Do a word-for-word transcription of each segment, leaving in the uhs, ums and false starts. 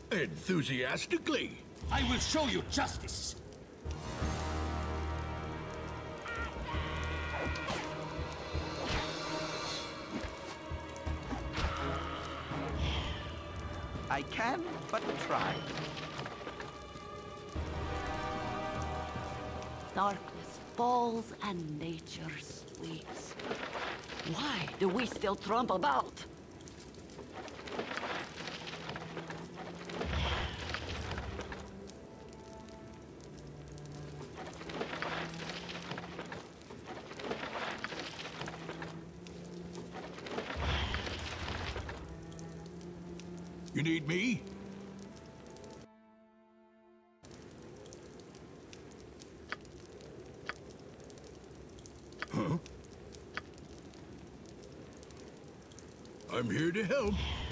Enthusiastically. I will show you justice. I can but try. Darkness falls and nature sleeps. Why do we still trump about? You need me? Huh? I'm here to help.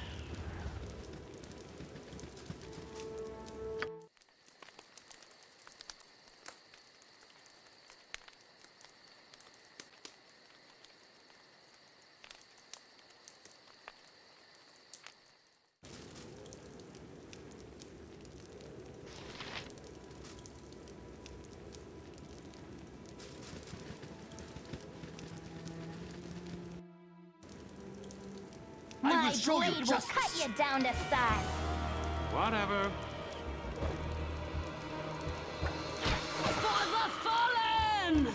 I will show My you blade will justice. cut you down to size. Whatever. For the fallen!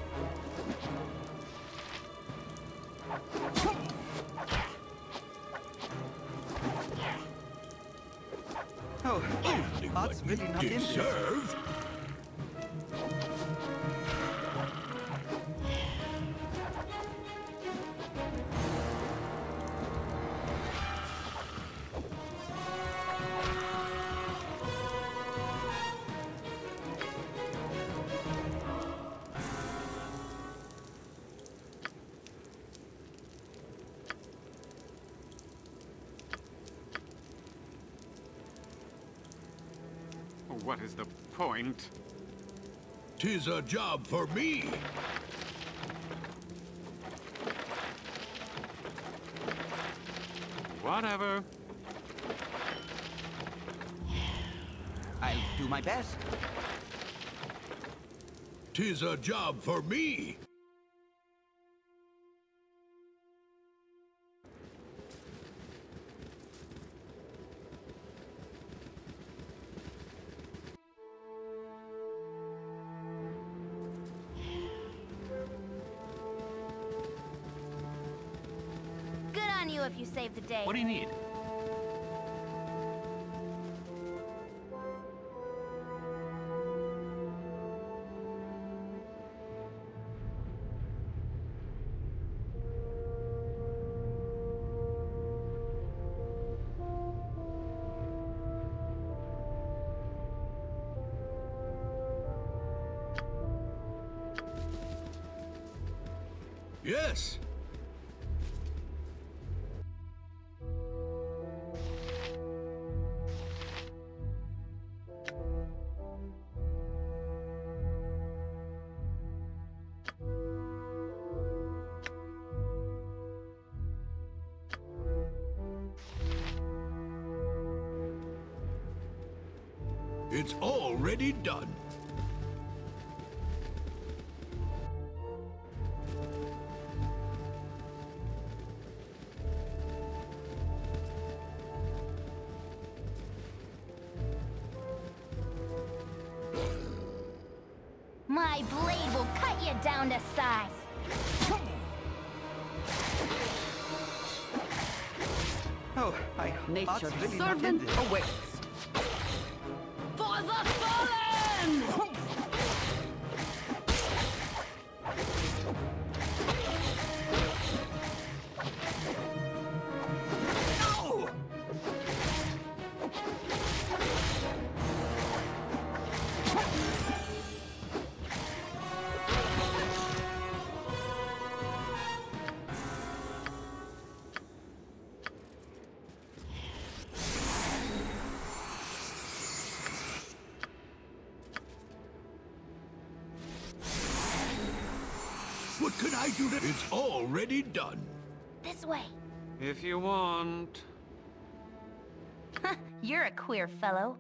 Oh, Only that's what really you not in this. deserve. What is the point? Tis a job for me. Whatever. I'll do my best. Tis a job for me. Good on you if you save the day. What do you need? Yes. It's already done. My blade will cut you down to size. Oh, I Nature's that's really not in servant this. awaits. For the fallen! No! What can I do to... It's already done. This way. If you want. You're a queer fellow.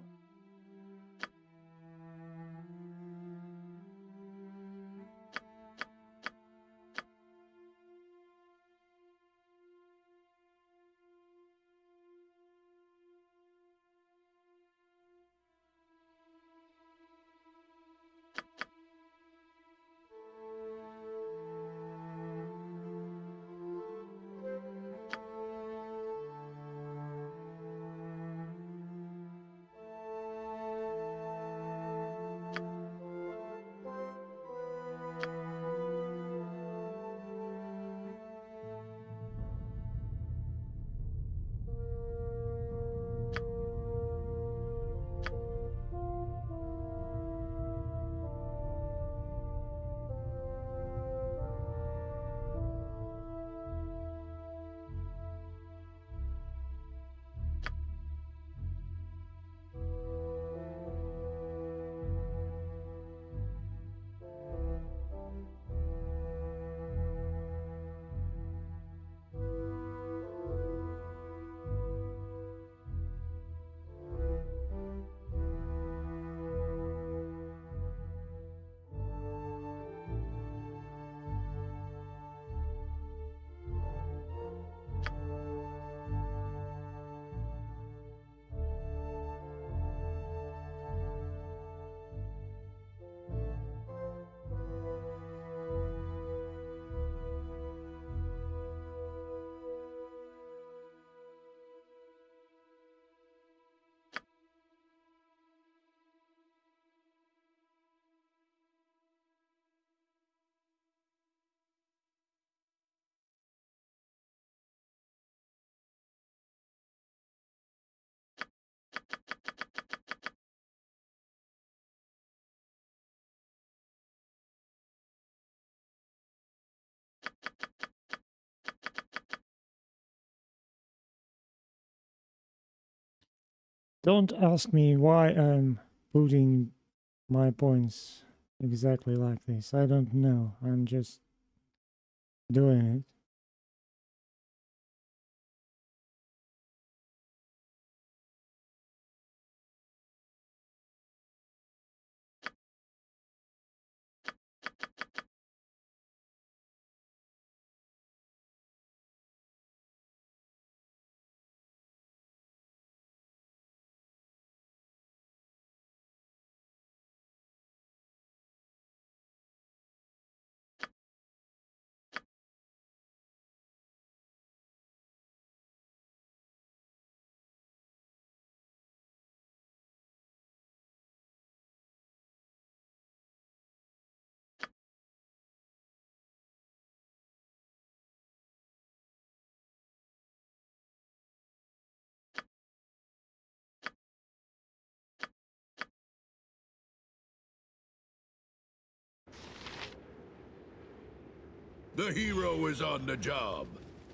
Don't ask me why I'm putting my points exactly like this. I don't know. I'm just doing it. The hero is on the job.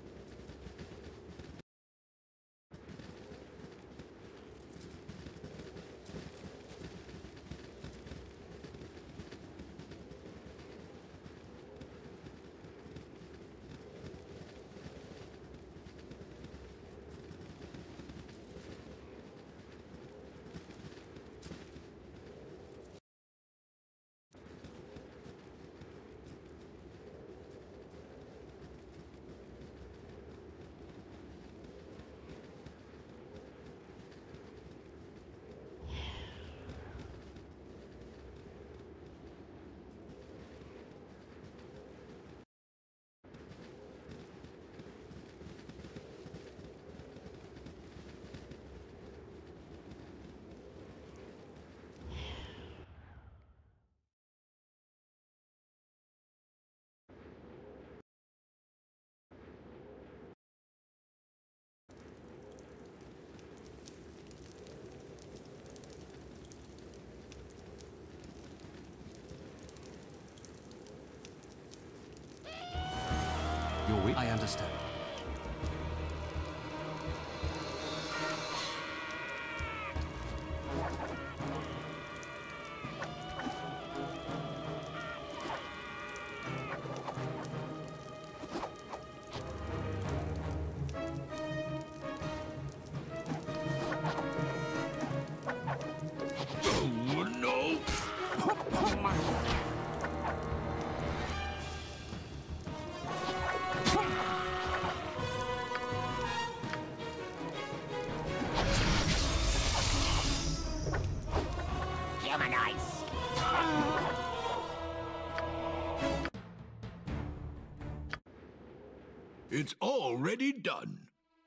You're weak. I understand. It's already done.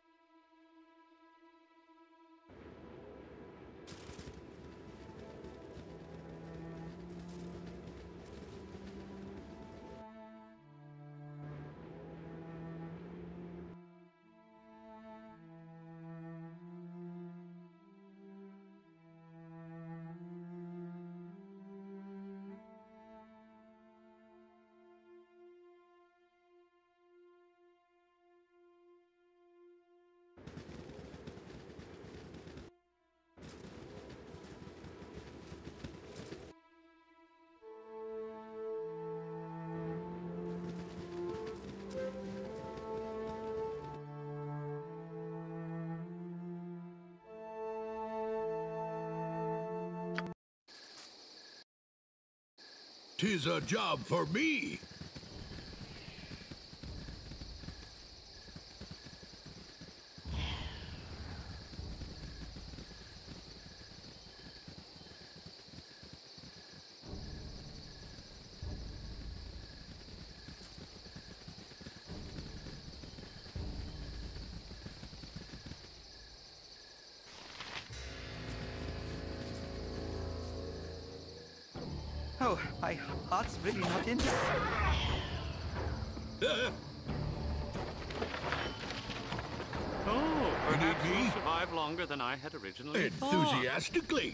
Tis a job for me. Oh, my heart's really not in this. Oh, perhaps me? you'll survive longer than I had originally thought. Enthusiastically.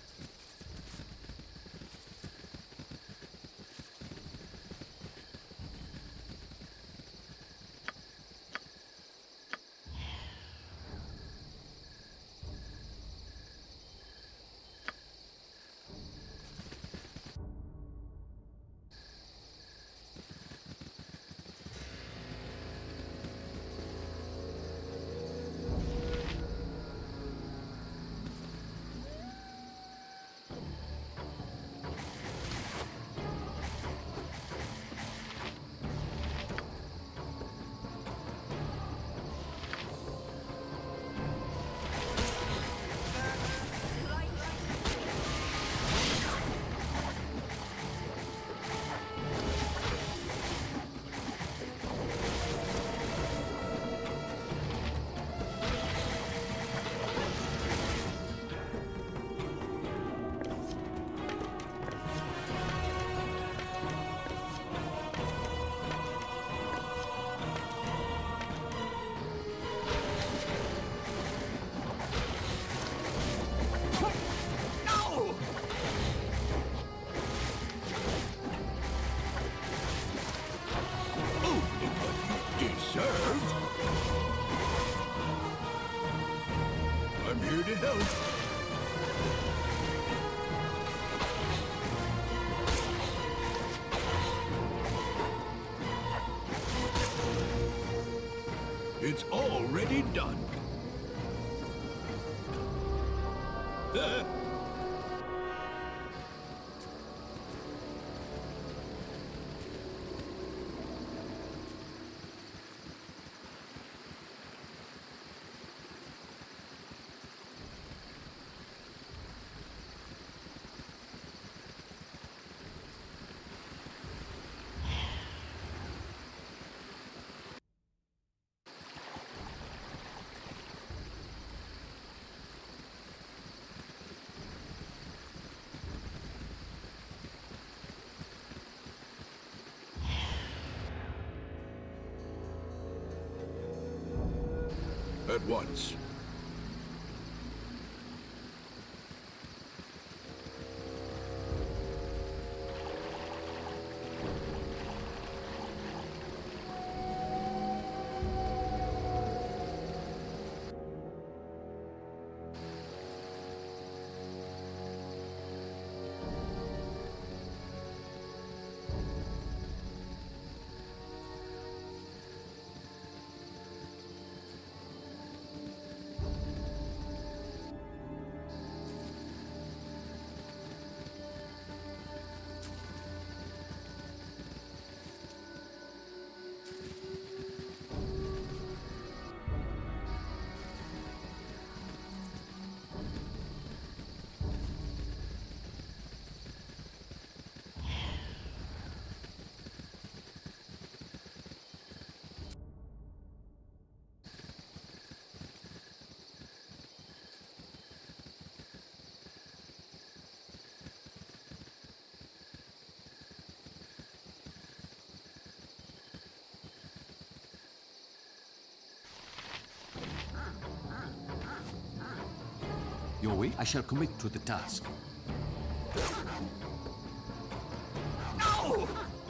I'm here to help. It's already done. Uh. At once. Your wish? I shall commit to the task. No!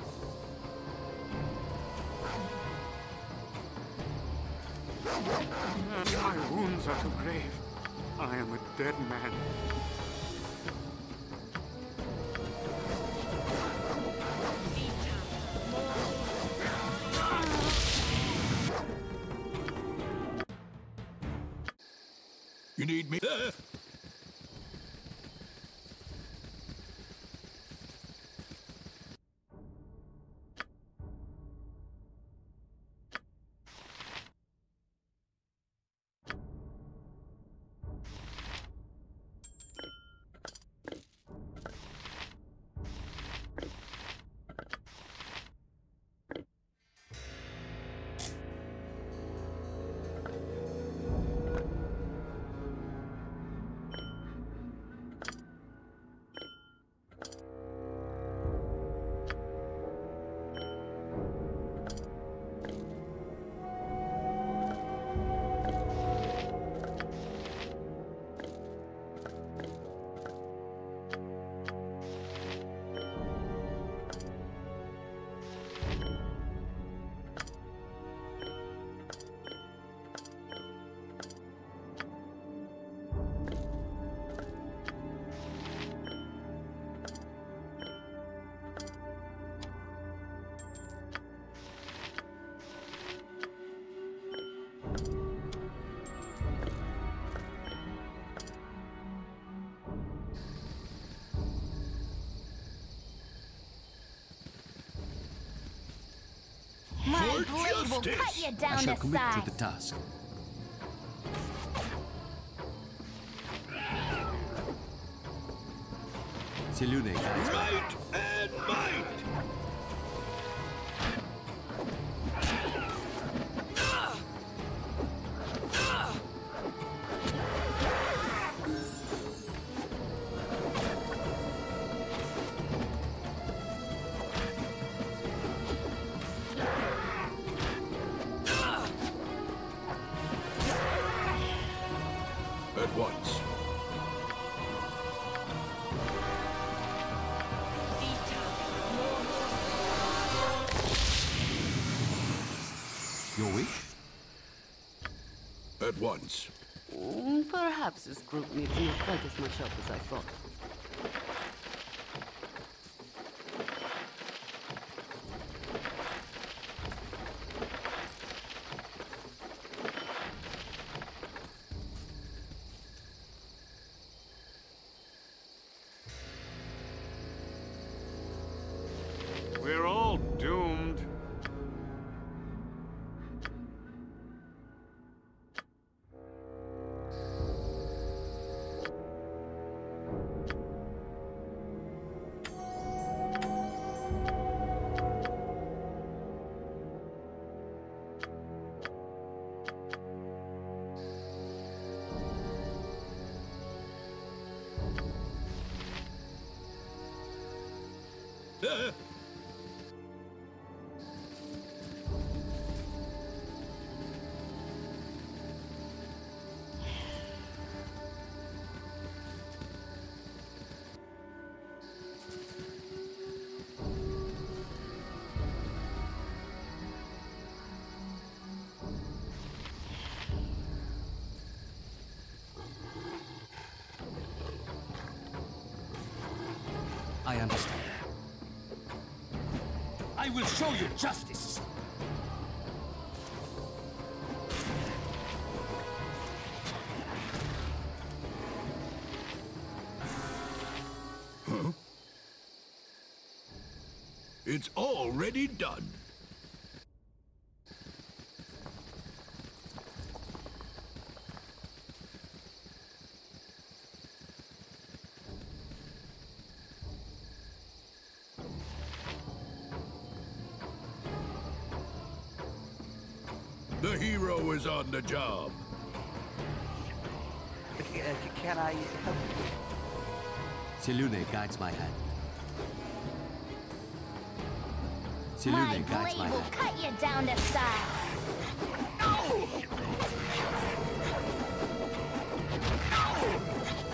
My wounds are too grave. I am a dead man. You need me? Uh. My blade will cut you down I shall to commit size. to the task. Selune guides my Right and might! At once. Your wish? At once. Mm, Perhaps this group needs not quite as much help as I thought. We're all doomed. Uh. I understand. I will show you justice. Huh? It's already done. The hero is on the job. Uh, Can I help you? Selune guides my hand. My Selune guides blade my will hand. cut you down to size. No! No!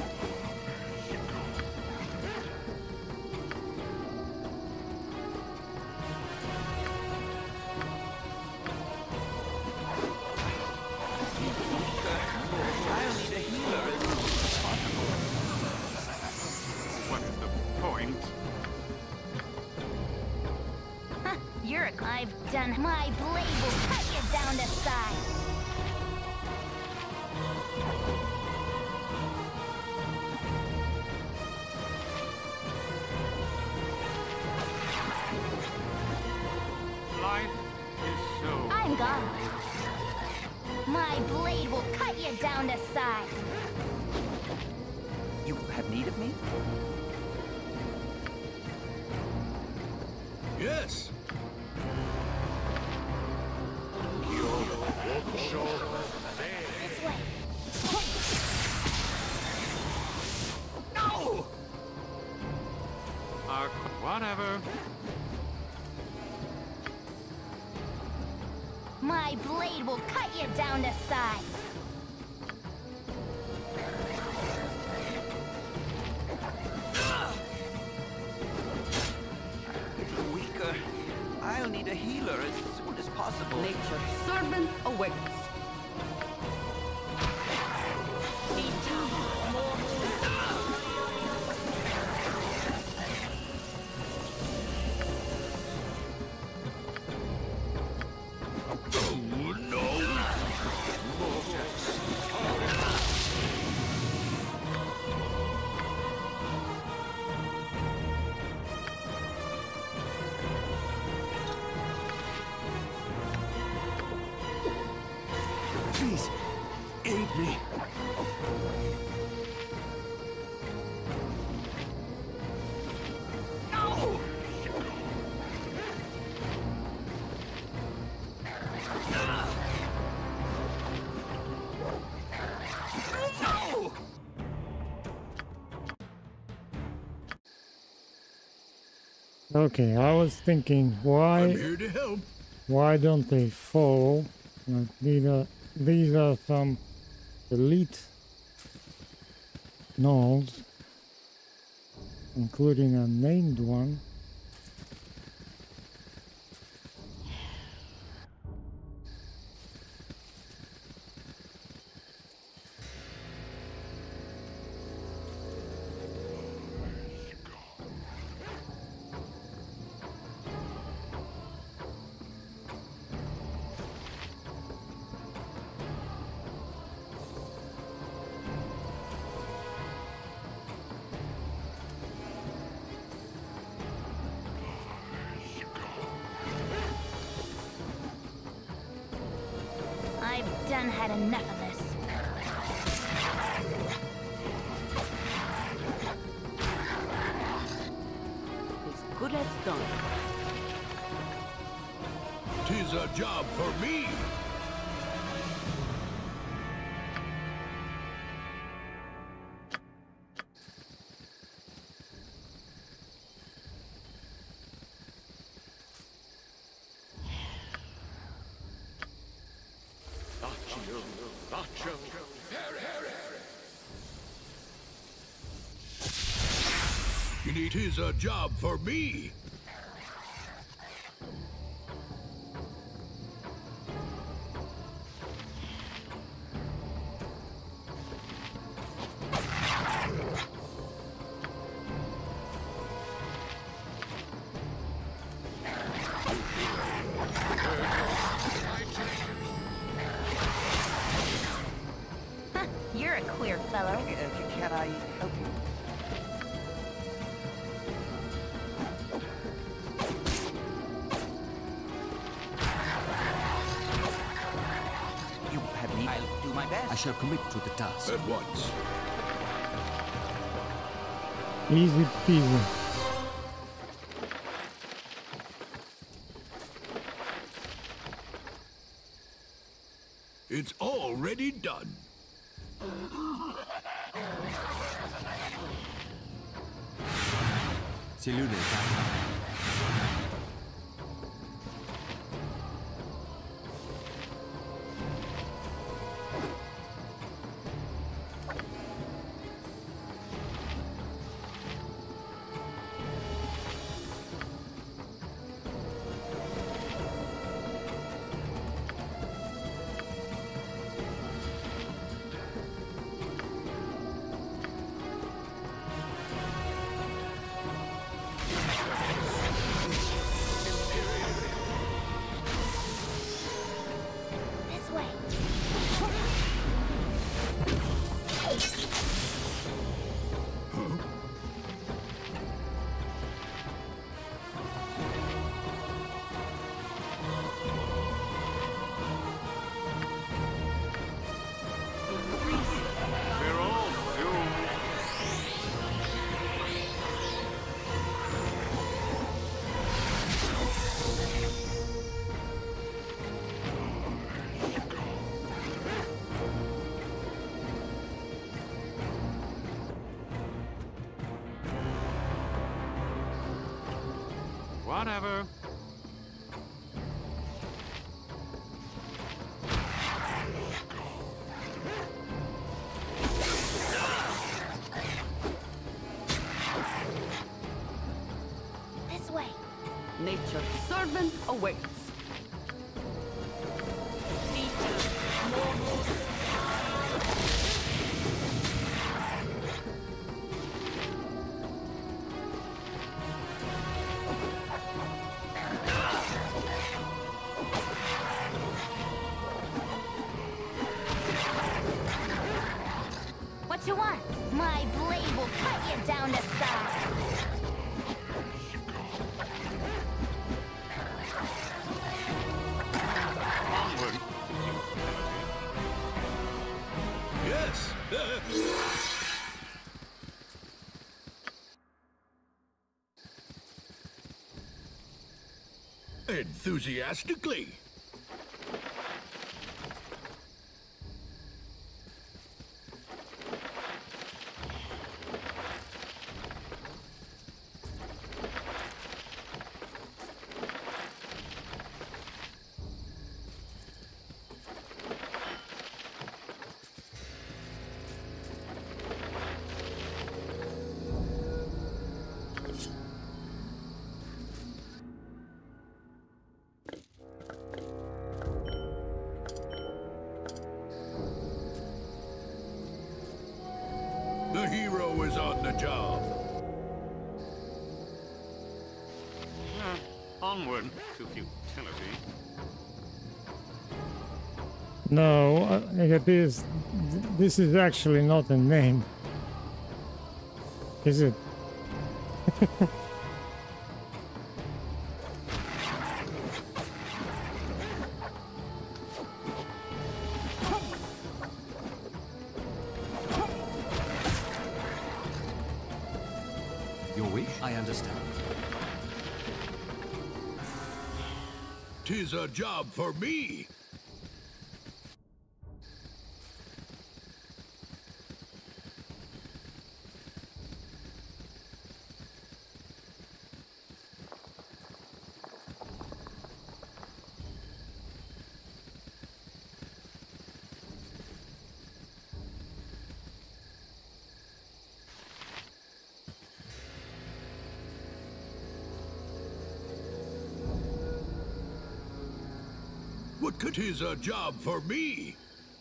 done. My blade will cut you down to size. Life is so... I'm gone. My blade will cut you down to size. You have need of me? Yes. This way. No! Uh, whatever. My blade will cut you down to size. Weaker. I'll need a healer as soon as possible. Nature's servant awakens. Oh, no. Please, aid me. No! No! Okay, I was thinking, why I'm here to help. why don't they fall? Like, these are these are some elite gnolls, including a named one. I've done had enough of this. As good as done. Tis a job for me. It is a job for me. You're a queer fellow. Uh, can I help you? You have need. I'll do my best. I shall commit to the task. At once. Easy peasy. It's already done. Selune Kata. Whatever. This way. Nature's servant awaits. What you want? My blade will cut you down to size. Onward. Yes. Enthusiastically. The hero is on the job. Uh, onward to futility. No, uh, it appears th this is actually not a name. Is it? Your wish? I understand. Tis a job for me. What could tis a job for me?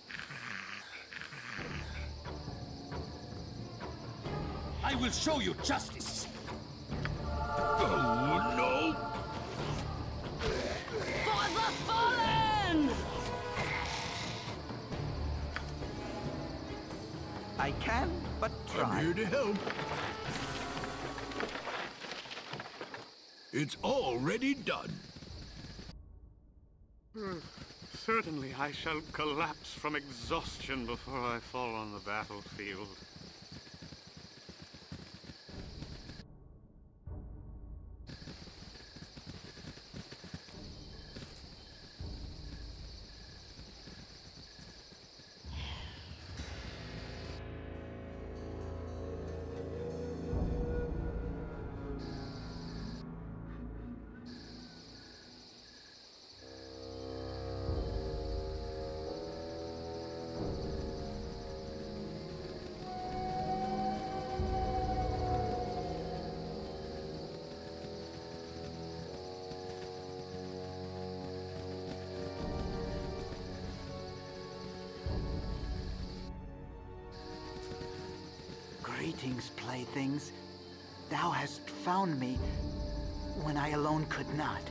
I will show you justice. Oh, no! For the fallen! I can but I'm try. here to help. It's already done. Certainly I shall collapse from exhaustion before I fall on the battlefield. Greetings, playthings. Thou hast found me when I alone could not.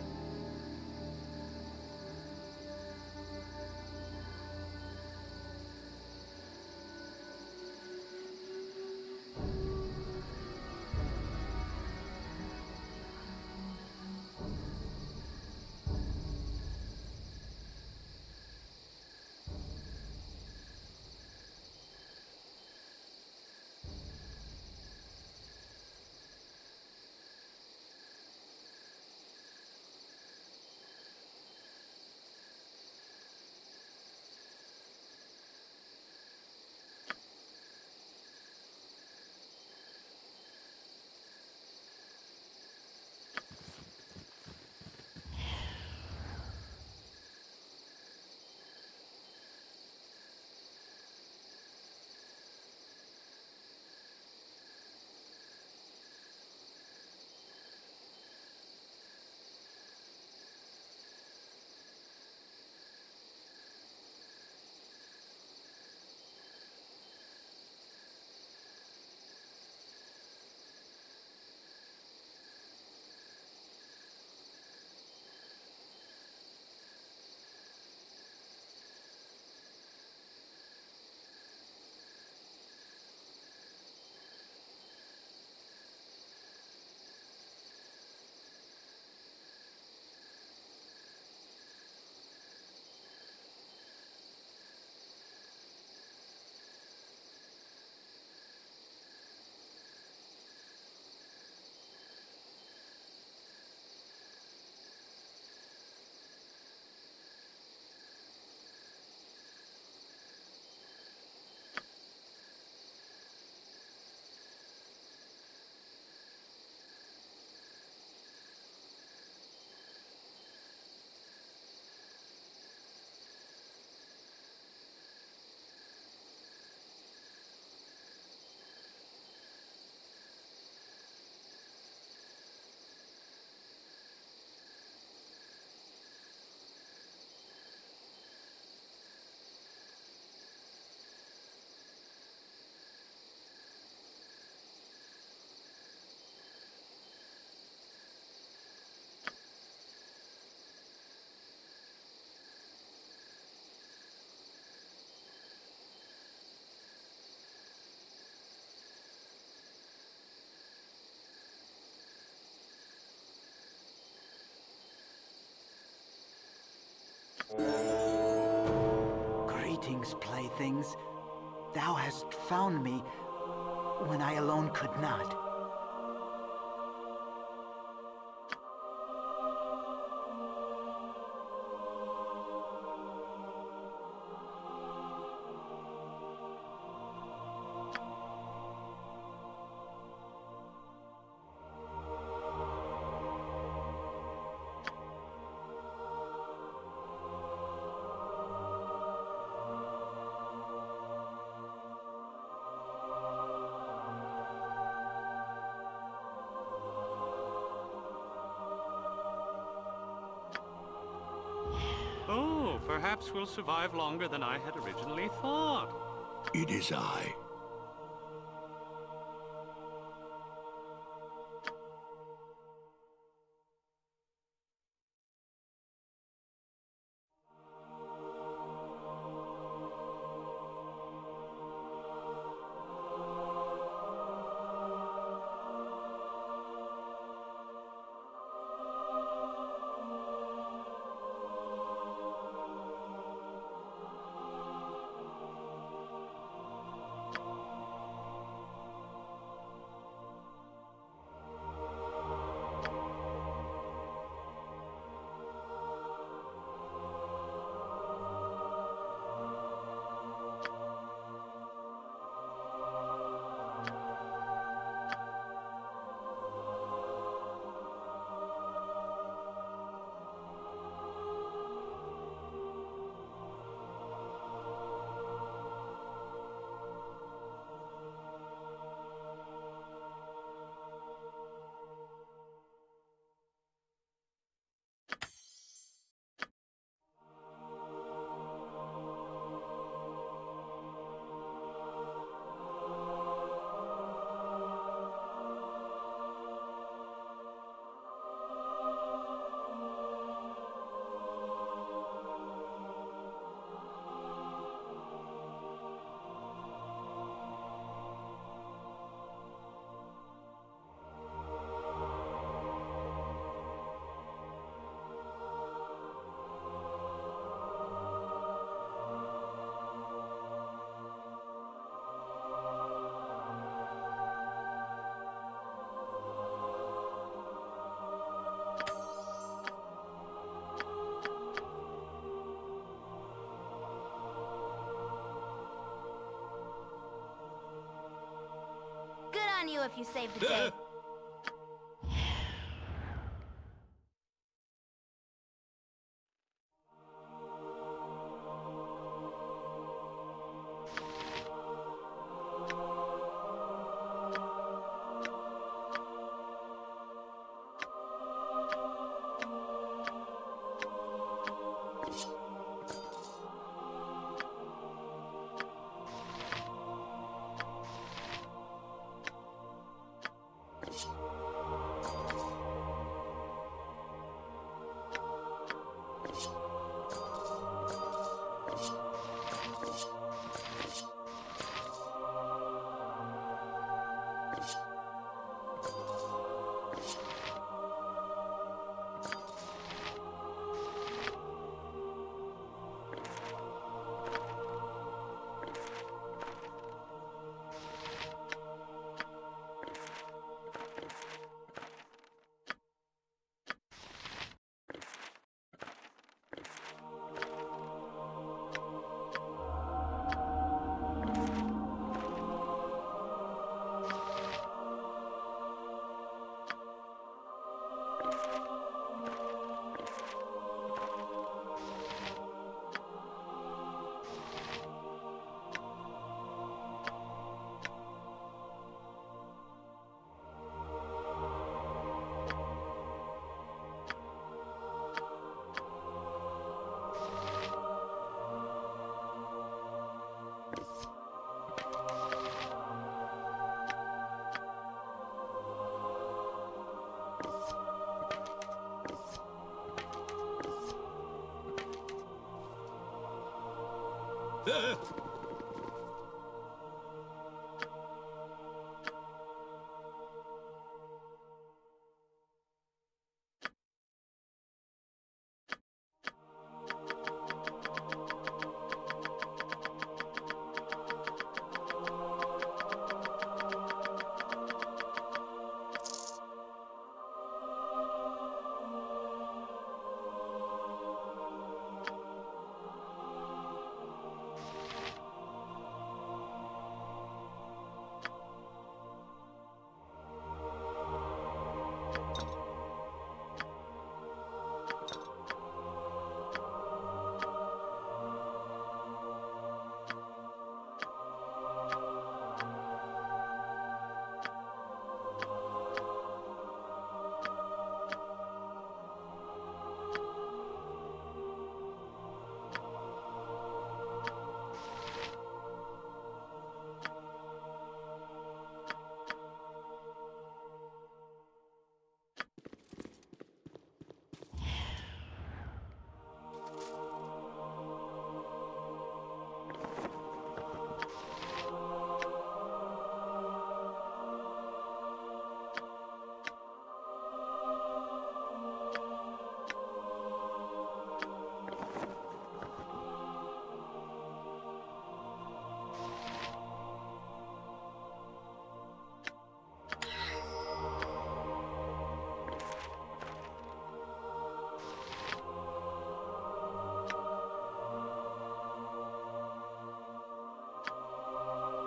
things, thou hast found me when I alone could not. Oh, perhaps we'll survive longer than I had originally thought. It is I. Good on you if you saved the day.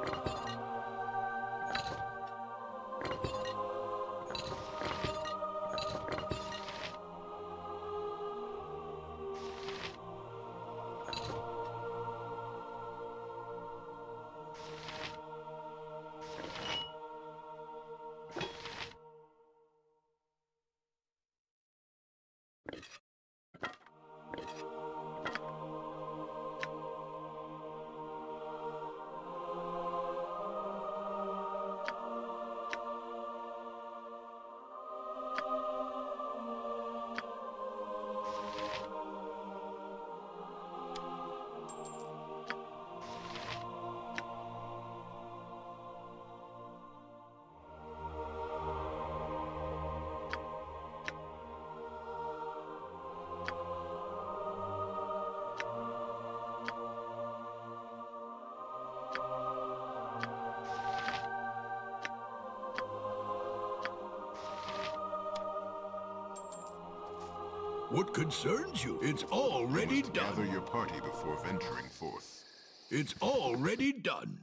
What concerns you? It's already You must done. gather your party before venturing forth. It's already done.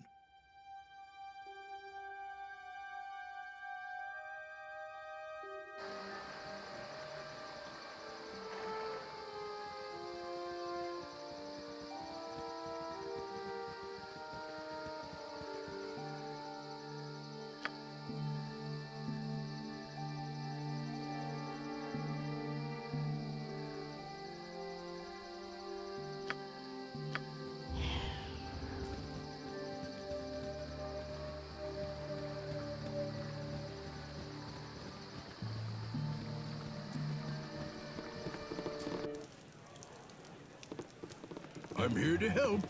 I'm here to help.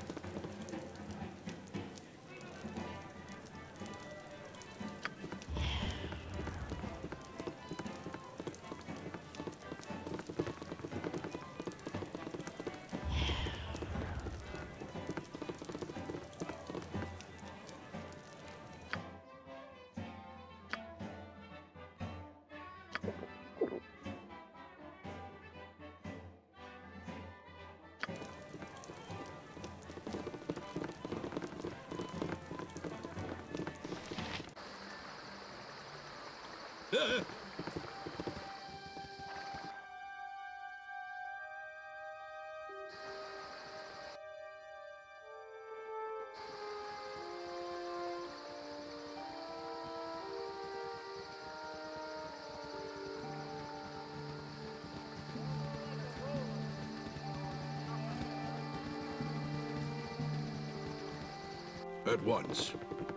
At once.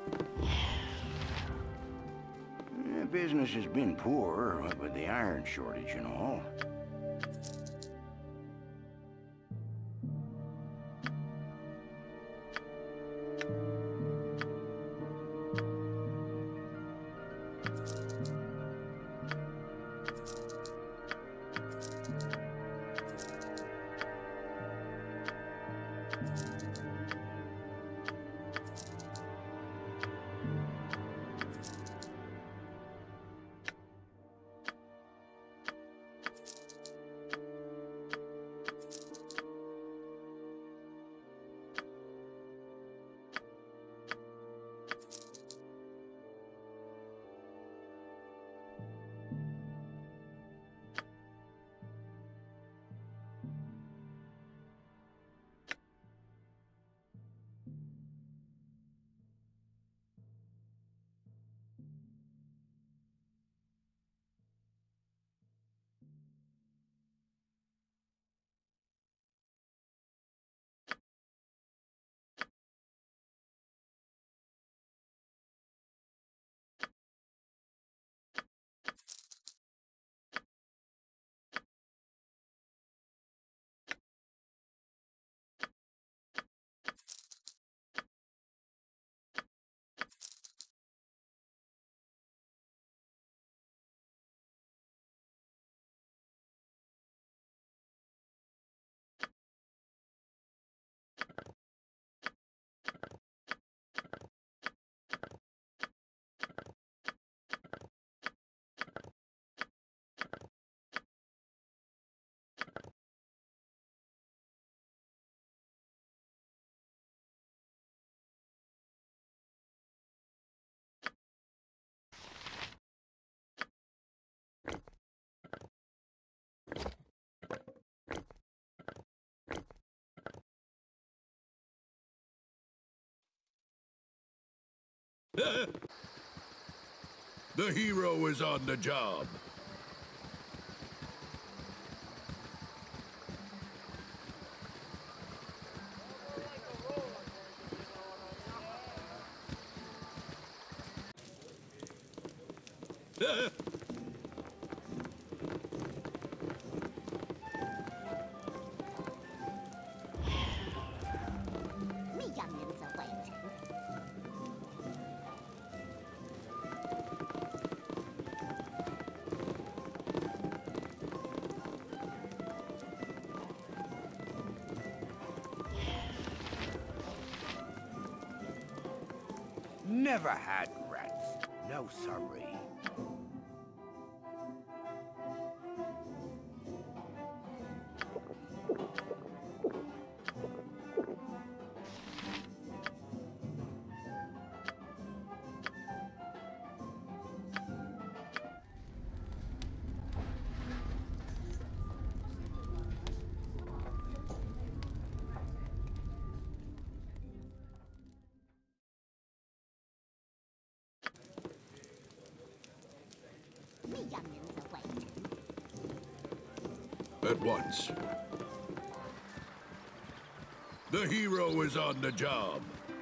Eh, Business has been poor, what with the iron shortage and all. The hero is on the job. Me youngins are waiting. Never had rats. No sorry. Me youngins are waiting. At once. The hero is on the job.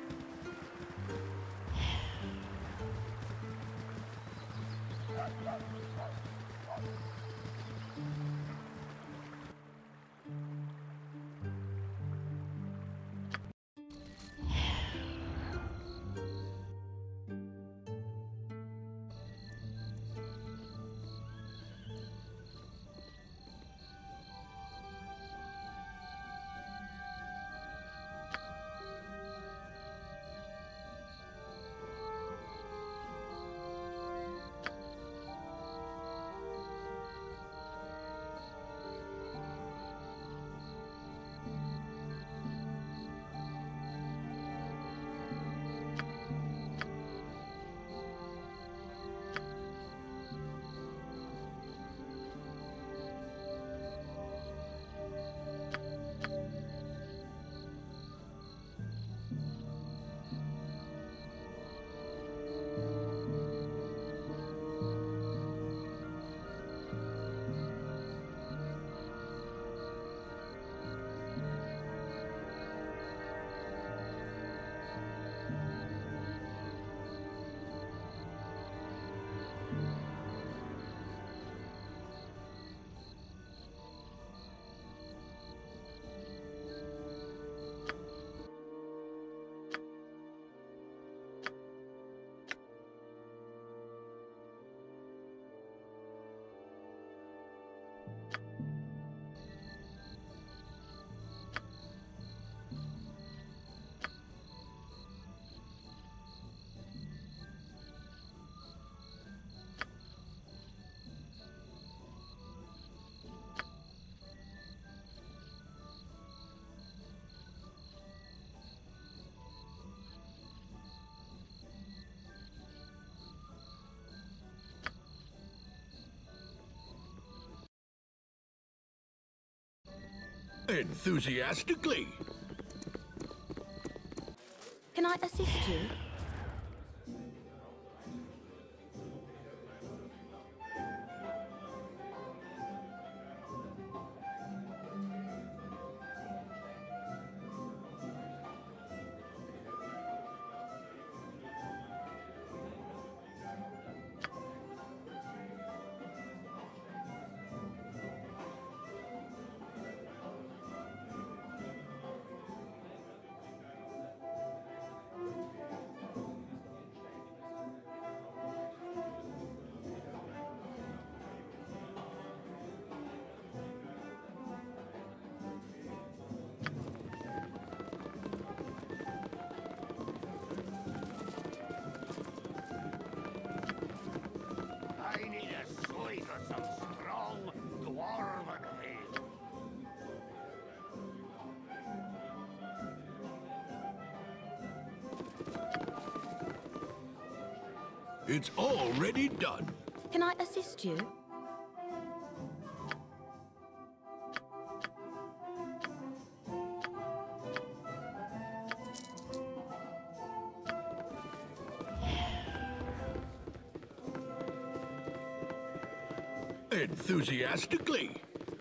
Enthusiastically. Can I assist you? I need a sweet or some strong dwarven ale. It's already done. Can I assist you? Enthusiastically.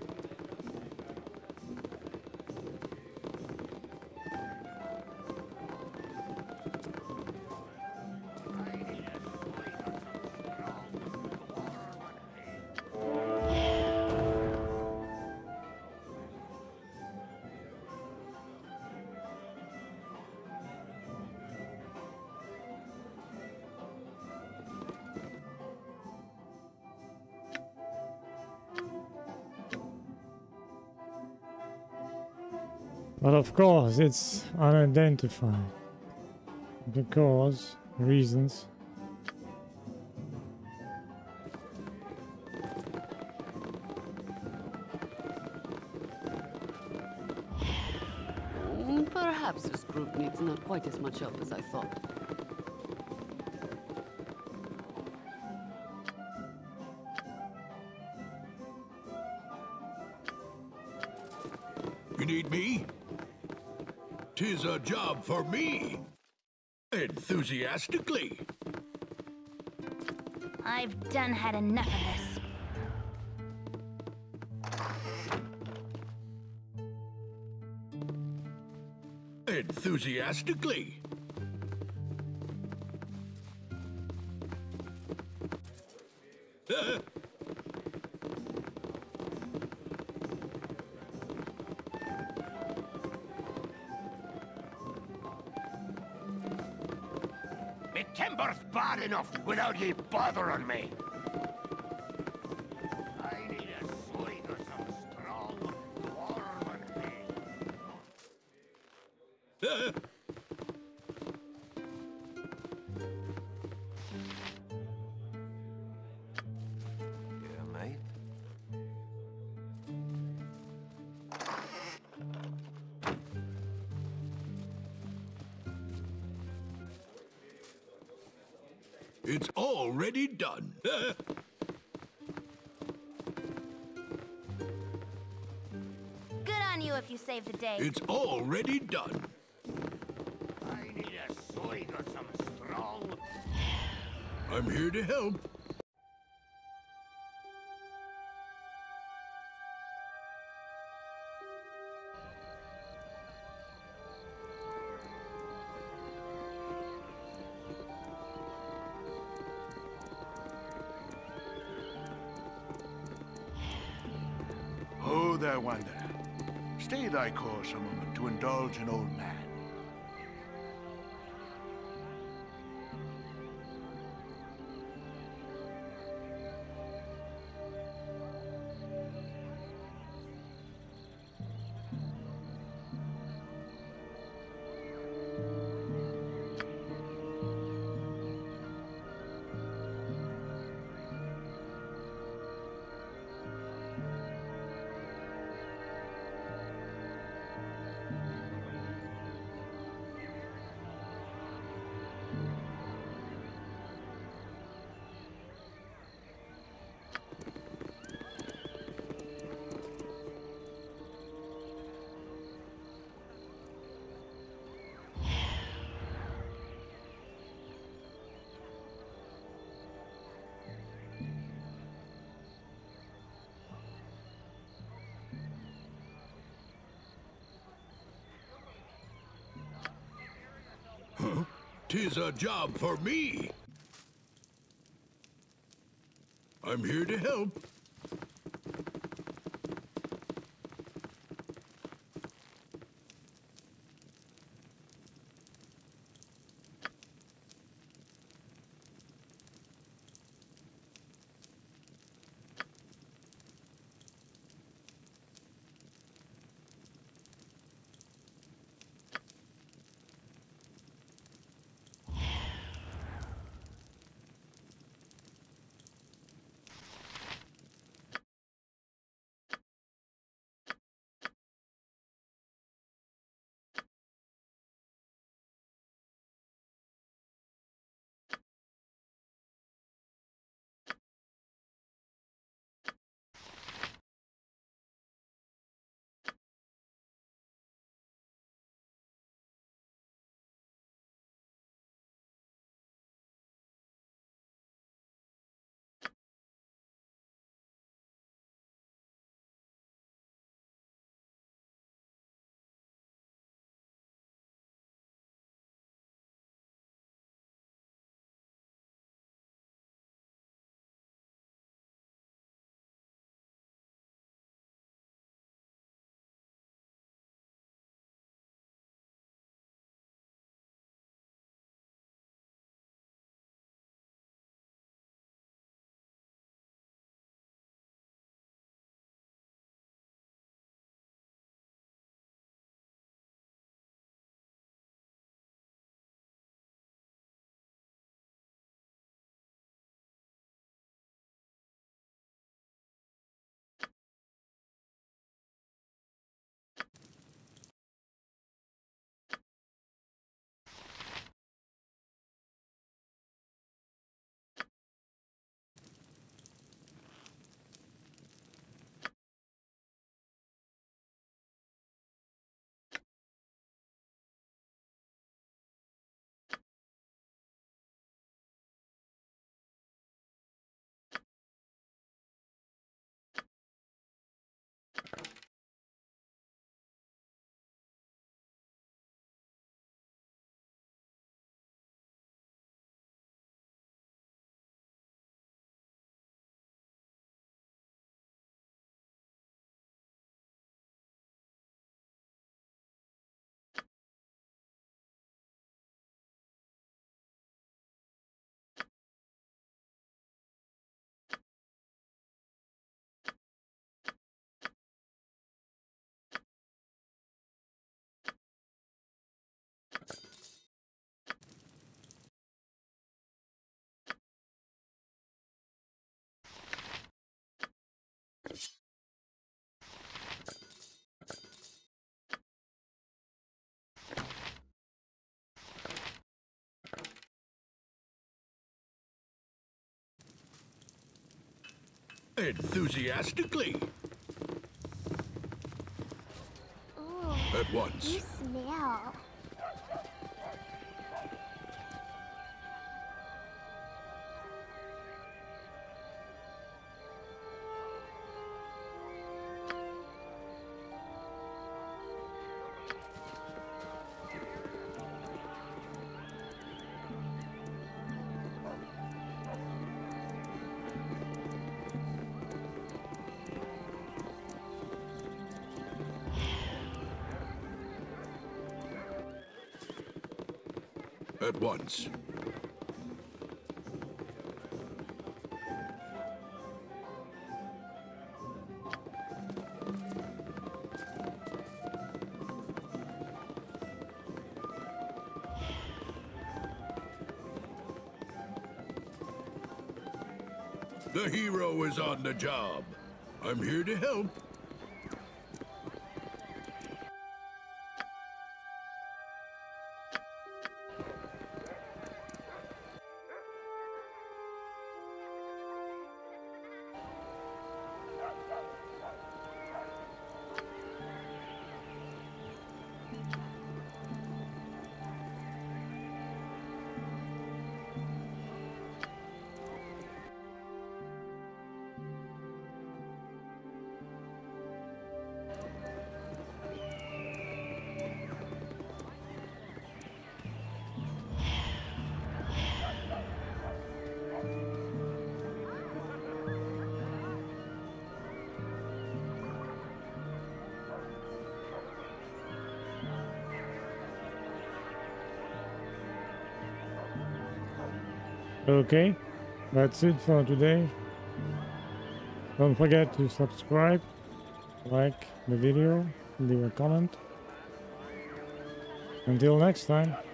But of course, it's unidentified. Because reasons. Perhaps this group needs not quite as much help as I thought. You need me? 'Tis a job for me. Enthusiastically. I've done had enough of this. Enthusiastically. Uh. Me timber's bad enough without ye bothering me. I need a swig of some strong dwarven ale. Uh. Yeah, mate. It's already done. Uh. Good on you if you saved the day. It's already done. I need a swig of some strong. I'm here to help. Ho there, wanderer. Stay thy course a moment to indulge an old man. Huh? 'Tis a job for me. I'm here to help. Enthusiastically. Ooh, At once. you smell. At once. The hero is on the job. I'm here to help. Okay, that's it for today. Don't forget to subscribe, like the video, leave a comment. Until next time.